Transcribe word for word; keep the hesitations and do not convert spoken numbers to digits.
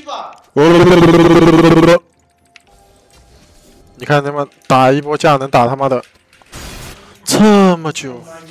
吧。 你看他妈打一波架能打他妈的这么久。